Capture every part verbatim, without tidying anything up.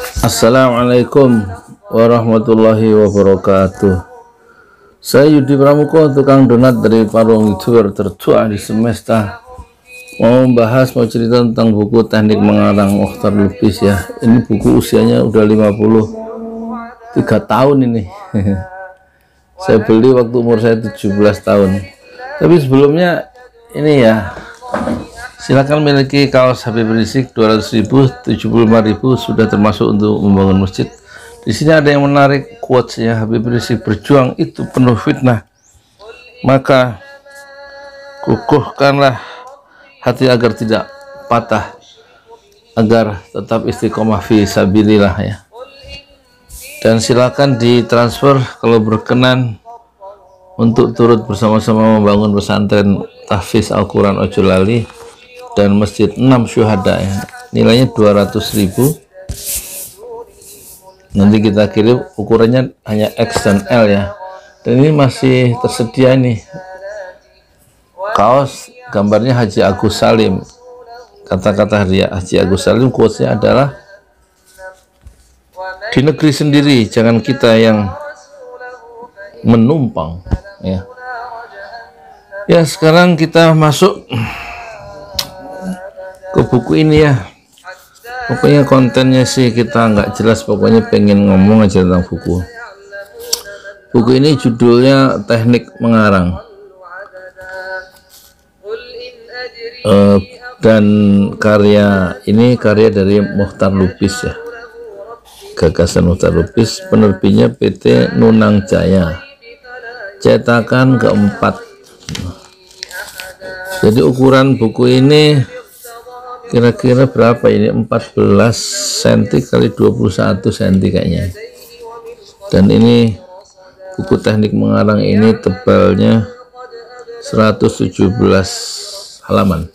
Assalamualaikum warahmatullahi wabarakatuh. Saya Yudi Pramuko, tukang donat dari Parung YouTuber tertua di semesta. Mau membahas, mau cerita tentang buku Teknik Mengarang Mokhtar Lubis ya. Ini buku usianya udah lima puluh tiga tahun ini. Saya beli waktu umur saya tujuh belas tahun. Tapi sebelumnya ini ya, silakan miliki kaos Habib Rizik dua ratus ribu, tujuh puluh lima ribu sudah termasuk untuk membangun masjid. Di sini ada yang menarik quotes-nya, Habib Rizik, berjuang itu penuh fitnah, maka kukuhkanlah hati agar tidak patah, agar tetap istiqomah fi sabilillah ya. Dan silakan ditransfer kalau berkenan untuk turut bersama-sama membangun pesantren tahfiz Al-Quran Ojo Lali dan Masjid enam Syuhada ya. Nilainya dua ratus ribu. Nanti kita kirim, ukurannya hanya X dan L ya. Dan ini masih tersedia nih kaos gambarnya Haji Agus Salim. Kata-kata Haji Agus Salim quotes-nya adalah, di negeri sendiri jangan kita yang menumpang ya. Ya, sekarang kita masuk ke buku ini ya. Pokoknya kontennya sih kita nggak jelas, pokoknya pengen ngomong aja tentang buku. Buku ini judulnya Teknik Mengarang, uh, dan karya ini karya dari Mokhtar Lubis ya. Gagasan Mokhtar Lubis, penerbitnya P T Nunang Jaya, cetakan keempat. Jadi ukuran buku ini kira-kira berapa ini? empat belas sentimeter kali dua puluh satu sentimeter kayaknya. Dan ini buku Teknik Mengarang ini tebalnya seratus tujuh belas halaman.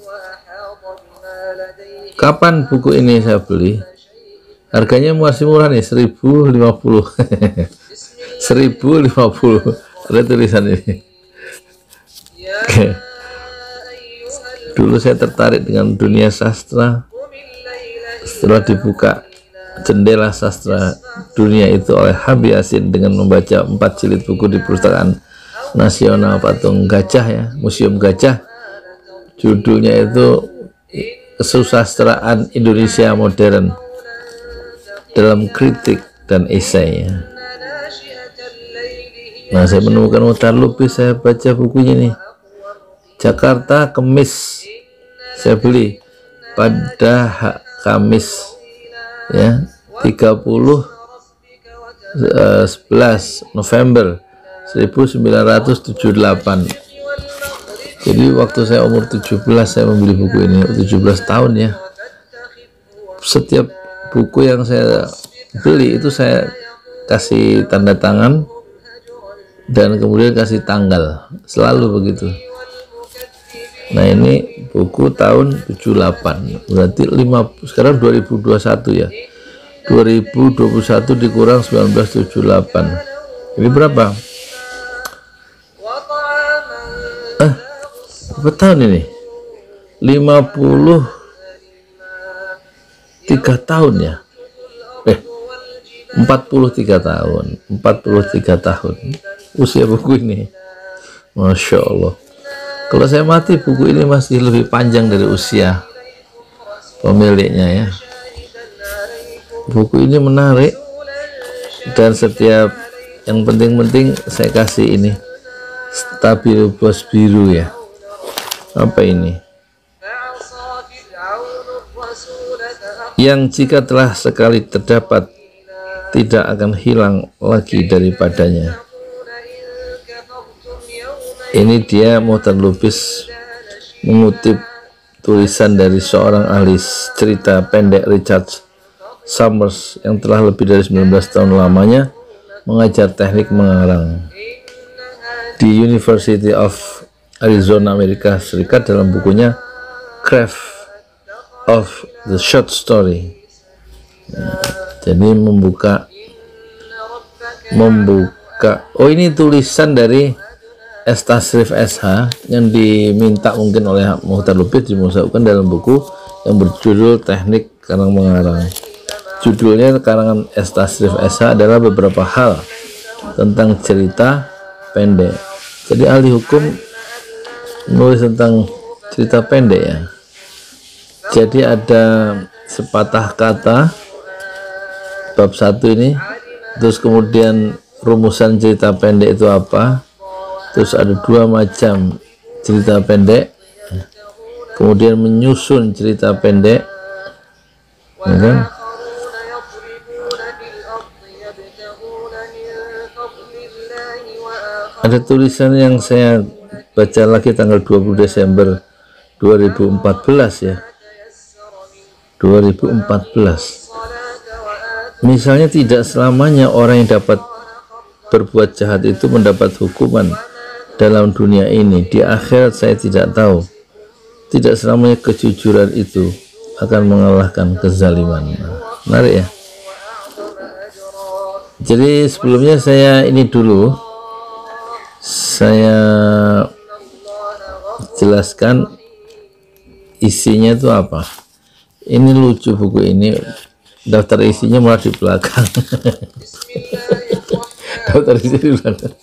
Kapan buku ini saya beli? Harganya masih murah nih, seribu lima puluh. seribu lima puluh. Ada tulisan ini. Oke. Dulu saya tertarik dengan dunia sastra. Setelah dibuka jendela sastra dunia itu oleh Habib Yasin dengan membaca empat jilid buku di Perpustakaan Nasional Patung Gajah ya, Museum Gajah. Judulnya itu Kesusastraan Indonesia Modern dalam Kritik dan Esai ya. Nah, saya menemukan Mokhtar Lubis, saya baca bukunya nih. Jakarta, Kemis, saya beli pada Kamis ya, tiga puluh sebelas November seribu sembilan ratus tujuh puluh delapan. Jadi waktu saya umur tujuh belas saya membeli buku ini, tujuh belas tahun ya. Setiap buku yang saya beli itu saya kasih tanda tangan dan kemudian kasih tanggal, selalu begitu. Nah, ini buku tahun tujuh puluh delapan, berarti lima, sekarang dua ribu dua puluh satu ya. dua ribu dua puluh satu dikurang seribu sembilan ratus tujuh puluh delapan. Ini berapa? Eh, berapa tahun ini? lima puluh tiga tahun ya. Eh, empat puluh tiga tahun. empat puluh tiga tahun usia buku ini. Masya Allah. Kalau saya mati, buku ini masih lebih panjang dari usia pemiliknya ya. Buku ini menarik, dan setiap yang penting-penting saya kasih ini Stabilo-Bos biru ya. Apa ini? Yang jika telah sekali terdapat tidak akan hilang lagi daripadanya. Ini dia Mokhtar Lubis mengutip tulisan dari seorang ahli cerita pendek, Richard Summers, yang telah lebih dari sembilan belas tahun lamanya mengajar teknik mengarang di University of Arizona, Amerika Serikat, dalam bukunya Craft of the Short Story. Nah, jadi membuka membuka oh ini tulisan dari S. Tasrif S H yang diminta mungkin oleh Mokhtar Lubis dimasukkan dalam buku yang berjudul Teknik Karang Mengarang. judulnya karangan S. Tasrif S H adalah beberapa hal tentang cerita pendek. Jadi ahli hukum menulis tentang cerita pendek ya. Jadi ada sepatah kata bab satu ini, terus kemudian rumusan cerita pendek itu apa, terus ada dua macam cerita pendek, kemudian menyusun cerita pendek, ya kan? Ada tulisan yang saya baca lagi tanggal dua puluh Desember dua ribu empat belas ya, dua ribu empat belas. Misalnya tidak selamanya orang yang dapat berbuat jahat itu mendapat hukuman dalam dunia ini. Di akhirat saya tidak tahu. Tidak selamanya kejujuran itu akan mengalahkan kezaliman. Nah, menarik ya. Jadi sebelumnya saya ini dulu saya jelaskan isinya itu apa. Ini lucu buku ini, daftar isinya malah di belakang. Daftar isi di belakang.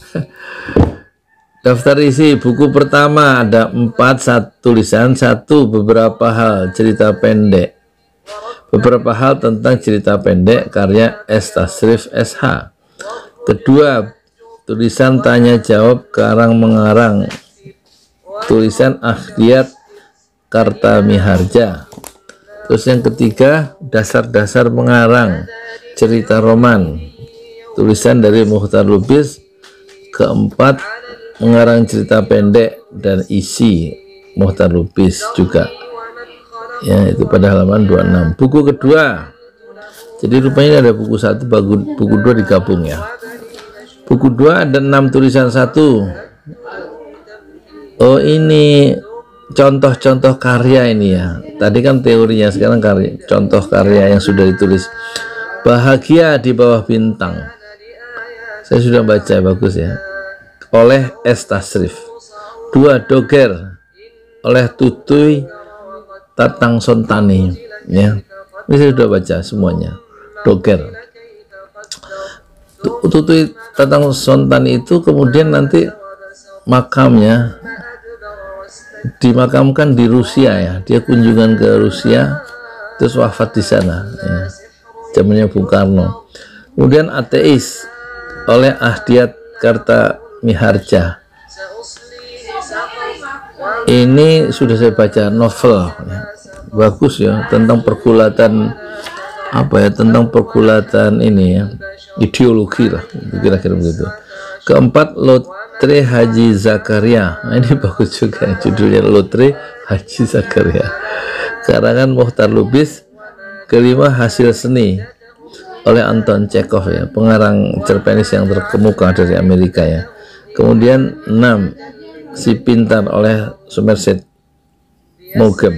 Daftar isi buku pertama ada empat, satu tulisan, satu beberapa hal cerita pendek, beberapa hal tentang cerita pendek karya S. Tasrif S H. Kedua, tulisan tanya jawab karang mengarang, tulisan Akhdiyat Kartamiharja. Terus yang ketiga, dasar-dasar mengarang cerita roman, tulisan dari Mukhtar Lubis. Keempat, mengarang cerita pendek dan isi Mukhtar Lubis juga ya, itu pada halaman dua puluh enam. Buku kedua, jadi rupanya ada buku satu, buku, buku dua digabung ya. Buku dua ada enam tulisan satu. Oh ini contoh-contoh karya ini ya. Tadi kan teorinya, sekarang karya, contoh karya yang sudah ditulis. Bahagia di Bawah Bintang, saya sudah baca, bagus ya, oleh S. Tasrif. Dua, Doger oleh Tutui Tatang Sontani ya. Ini saya sudah baca semuanya. Doger, Tutui Tatang Sontani itu kemudian nanti makamnya dimakamkan di Rusia ya. Dia kunjungan ke Rusia terus wafat di sana ya, zamannya Bung Karno. Kemudian Ateis oleh Akhdiyat Kartamiharja. Ini sudah saya baca, novel ya. Bagus ya, tentang pergulatan apa ya, tentang pergulatan ini ya, ideologi lah, kira-kira begitu. Keempat, Lotre Haji Zakaria. Nah, ini bagus juga, judulnya Lotre Haji Zakaria, karangan Mukhtar Lubis. Kelima, Hasil Seni oleh Anton Chekhov ya, pengarang cerpenis yang terkemuka dari Amerika ya. Kemudian enam, Si Pintar oleh Somerset Maugham.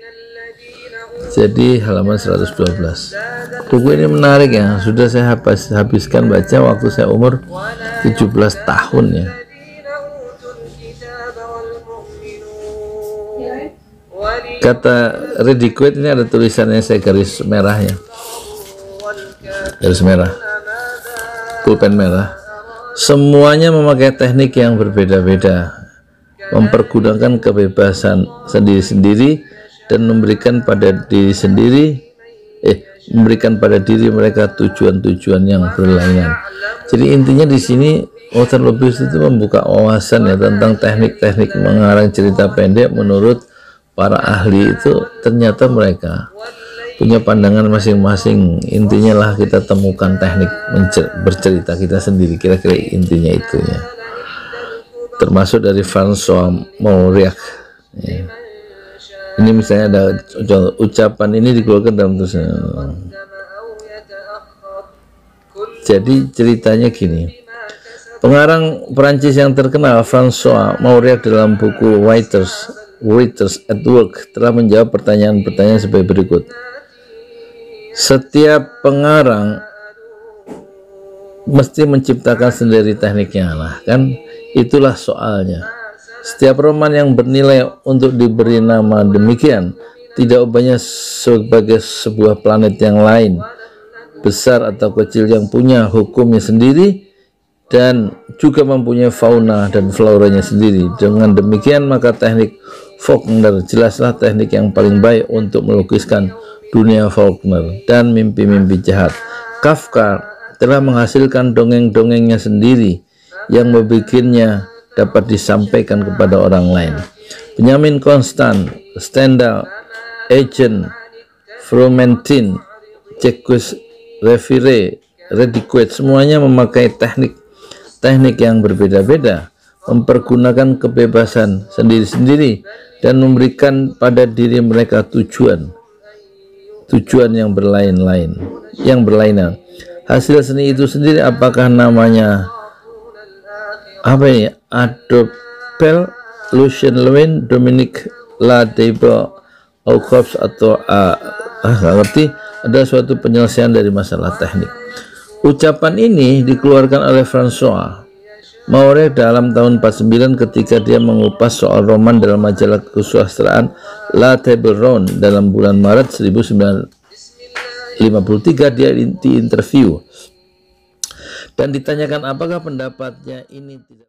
Jadi halaman seratus dua belas. Buku ini menarik ya, sudah saya habis, habiskan baca waktu saya umur tujuh belas tahun ya. Kata Rediquate ini ada tulisannya, saya garis merahnya, garis merah, pulpen merah. Semuanya memakai teknik yang berbeda-beda, mempergunakan kebebasan sendiri-sendiri dan memberikan pada diri sendiri eh memberikan pada diri mereka tujuan-tujuan yang berlainan. Jadi intinya di sini Mukhtar Lubis itu membuka wawasan ya tentang teknik-teknik mengarang cerita pendek. Menurut para ahli itu ternyata mereka punya pandangan masing-masing. Intinya lah kita temukan teknik bercerita kita sendiri, kira-kira intinya itu ya. Termasuk dari François Mauriac ya. Ini misalnya ada ucapan ini dikeluarkan dalam tulisan. Jadi ceritanya gini, pengarang Perancis yang terkenal François Mauriac dalam buku Writers Writers at Work telah menjawab pertanyaan-pertanyaan sebagai berikut. Setiap pengarang mesti menciptakan sendiri tekniknya lah, kan itulah soalnya. Setiap roman yang bernilai untuk diberi nama demikian tidak ubahnya sebagai sebuah planet yang lain. besar atau kecil yang punya hukumnya sendiri dan juga mempunyai fauna dan floranya sendiri. Dengan demikian maka teknik Faulkner jelaslah teknik yang paling baik untuk melukiskan dunia Faulkner dan mimpi-mimpi jahat. Kafka telah menghasilkan dongeng-dongengnya sendiri yang membuatnya dapat disampaikan kepada orang lain. Benjamin Constant, Stendhal, Agent, Fromentin, Jacques Revire, Rediquet, semuanya memakai teknik teknik yang berbeda-beda, mempergunakan kebebasan sendiri-sendiri dan memberikan pada diri mereka tujuan tujuan yang berlain-lain yang berlainan. Hasil seni itu sendiri, apakah namanya apa ini, Adolphe, Lucien Levin, Dominique Ladebe, Aucops atau ah, ah nggak ngerti, ada suatu penyelesaian dari masalah teknik. Ucapan ini dikeluarkan oleh François Maurer dalam tahun empat puluh sembilan ketika dia mengupas soal roman dalam majalah kesusastraan La Table Ronde. Dalam bulan Maret seribu sembilan ratus lima puluh tiga dia diinterview dan ditanyakan apakah pendapatnya ini tidak